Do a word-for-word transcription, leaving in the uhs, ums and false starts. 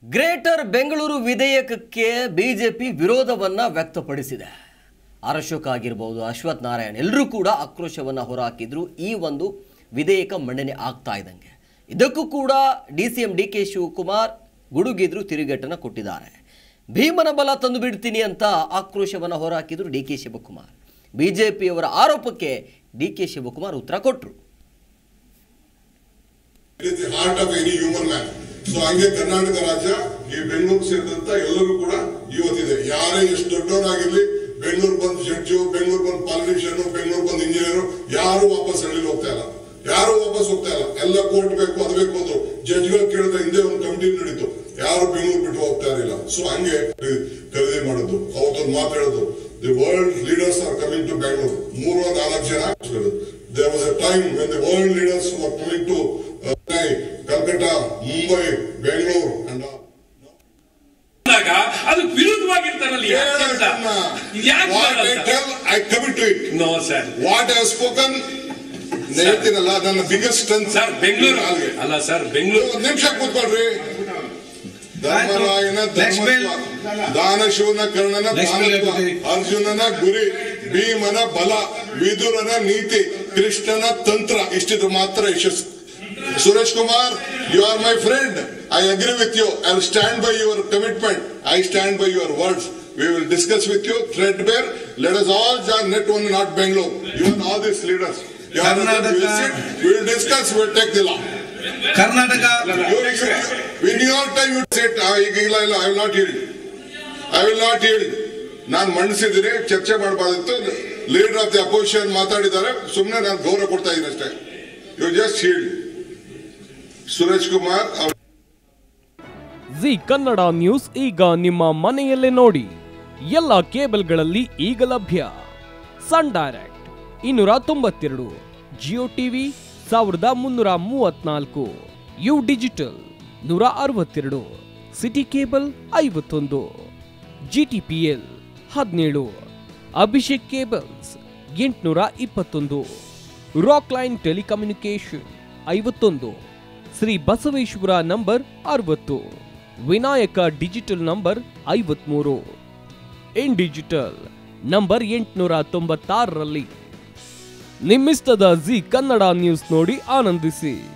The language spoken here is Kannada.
ಗ್ರೇಟರ್ ಬೆಂಗಳೂರು ವಿಧೇಯಕಕ್ಕೆ ಬಿಜೆಪಿ ವಿರೋಧವನ್ನ ವ್ಯಕ್ತಪಡಿಸಿದೆ. ಆರ್ ಅಶೋಕ್ ಆಗಿರಬಹುದು, ಅಶ್ವಥ್ ನಾರಾಯಣ್ ಎಲ್ಲರೂ ಕೂಡ ಆಕ್ರೋಶವನ್ನ ಹೊರಹಾಕಿದ್ರು. ಈ ಒಂದು ವಿಧೇಯಕ ಮಂಡನೆ ಆಗ್ತಾ ಇದ್ದಂಗೆ ಇದಕ್ಕೂ ಕೂಡ ಡಿಸಿಎಂ ಡಿ ಕೆ ಶಿವಕುಮಾರ್ ಗುಡುಗಿದ್ರು, ತಿರುಗೇಟನ್ನು ಕೊಟ್ಟಿದ್ದಾರೆ. ಭೀಮನ ಬಲ ತಂದು ಬಿಡ್ತೀನಿ ಅಂತ ಆಕ್ರೋಶವನ್ನ ಹೊರಹಾಕಿದ್ರು ಡಿ ಕೆ ಶಿವಕುಮಾರ್. ಬಿಜೆಪಿಯವರ ಆರೋಪಕ್ಕೆ ಡಿ ಕೆ ಶಿವಕುಮಾರ್ ಉತ್ತರ ಕೊಟ್ಟರು. ಸೊ ಹಂಗೆ ಕರ್ನಾಟಕ ರಾಜ್ಯ ಈ ಬೆಂಗಳೂರು ಸೇರಿದಂತ ಎಲ್ಲರೂ ಕೂಡ ಇವತ್ತಿದೆ. ಯಾರೇ ಎಷ್ಟು ದೊಡ್ಡವರಾಗಿರ್ಲಿ, ಬೆಂಗಳೂರು ಬಂದ್ ಜಡ್ಜು, ಬೆಂಗಳೂರು ಬಂದ್ ಪಾಲಿಟಿಷಿಯನ್, ಬೆಂಗಳೂರು ಬಂದ್ ಇಂಜಿನಿಯರ್, ಯಾರು ವಾಪಸ್ ಹಳ್ಳಿಲಿ ಹೋಗ್ತಾ ಇಲ್ಲ, ಯಾರು ವಾಪಸ್ ಹೋಗ್ತಾ ಇಲ್ಲ. ಎಲ್ಲ ಕೋರ್ಟ್ ಬೇಕು, ಅದು ಬೇಕು ಅಂದ್ರು. ಜಡ್ಜ್ಗಳು ಕೇಳಿದ್ರೆ ಹಿಂದೆ ಒಂದು ಕಮಿಟಿ ನಡೀತು, ಯಾರು ಬೆಂಗಳೂರು ಬಿಟ್ಟು ಹೋಗ್ತಾ ಇರಲಿಲ್ಲ. ಸೊ ಹಂಗೆ ಖರೀದಿ ಮಾಡೋದು, ಅವತ್ತೊಂದು ಮಾತಾಡೋದು, the world leaders are coming to Bengaluru. ಮೂರು ನಾಲ್ಕು ಜನ there was a time when the world leaders are coming to Calcutta, Mumbai, Bengaluru ಅದು ವಿರುದ್ಧವಾಗಿರ್ತಾರಲ್ಲ. I commit to it. No sir, what I have spoken ಹೇಳ್ತೀನಲ್ಲ, ನನ್ನ ಬಿಗ್ಗೆಸ್ಟ್ ಸ್ಟ್ರೆಂತ್ ಸರ್ ಬೆಂಗಳೂರು ಅಲ್ಲ ಸರ್. ಬೆಂಗಳೂರು ಒಂದು ನಿಮಿಷ ಕೂತ್ಕೊಳ್ರಿ. ಧರ್ಮರಾಯನ ಧರ್ಮತ್ವ, ದಾನಶೂನ ಕರ್ಣನ ದಾನತ್ವ, ಅರ್ಜುನನ ಗುರಿ, ಭೀಮನ ಬಲ, ವಿದುರನ ನೀತಿ, ಕೃಷ್ಣನ ತಂತ್ರ, ಇಷ್ಟಿದ್ರು ಮಾತ್ರ ಯಶಸ್ಸು. Suresh Kumar, you are my friend. I agree with you. I will stand by your commitment. I stand by your words. We will discuss with you threadbare. Let us all join net one, not Bangalore. You and all these leaders. You are we will sit. We will discuss. We will take the law. Karnataka. In your time you sit. I will not yield. I will not yield. ನಾನು ಮಂಡಿಸಿದ್ದೀನಿ, ಚರ್ಚೆ ಮಾಡಬಾರ್ದಿತ್ತು. ಲೀಡರ್ ಆಫ್ ದಿ ಅಪೋಸಿಷನ್ ಮಾತಾಡಿದ್ದಾರೆ, ಸುಮ್ಮನೆ ನಾನು ಗೌರವ ಕೊಡ್ತಾ ಇದ್ದೀನಿ ಅಷ್ಟೇ. You just yield. Suresh Kumar. Zee Kannada news ಈಗ ನಿಮ್ಮ ಮನೆಯಲ್ಲೇ ನೋಡಿ. ಎಲ್ಲ ಕೇಬಲ್ಗಳಲ್ಲಿ ಈಗ ಲಭ್ಯ. ಸನ್ ಡೈರೆಕ್ಟ್ ಇನ್ನೂರ ತೊಂಬತ್ತೆರಡು, ಜಿಯೋ ಟಿವಿ ಸಾವಿರದ ಮುನ್ನೂರ ಮೂವತ್ನಾಲ್ಕು, ಯು ಡಿಜಿಟಲ್ ನೂರ ಅರವತ್ತೆರಡು, ಸಿಟಿ ಕೇಬಲ್ ಐವತ್ತೊಂದು, ಜಿಟಿಪಿಎಲ್ ಹದಿನೇಳು, ಅಭಿಷೇಕ್ ಕೇಬಲ್ಸ್ ಎಂಟುನೂರ ಇಪ್ಪತ್ತೊಂದು, ರಾಕ್ ಲೈನ್ ಟೆಲಿಕಮ್ಯುನಿಕೇಶನ್ ಐವತ್ತೊಂದು, ಶ್ರೀ ಬಸವೇಶ್ವರ ನಂಬರ್ ಅರವತ್ತು, ವಿನಾಯಕ ಡಿಜಿಟಲ್ ನಂಬರ್ ಐವತ್ಮೂರು, ಇನ್ ಡಿಜಿಟಲ್ ನಂಬರ್ ಎಂಟುನೂರ ತೊಂಬತ್ತಾರರಲ್ಲಿ. ನಿಮ್ಮಿಸ್ತದ ಜಿ ಕನ್ನಡ ನ್ಯೂಸ್ ನೋಡಿ ಆನಂದಿಸಿ.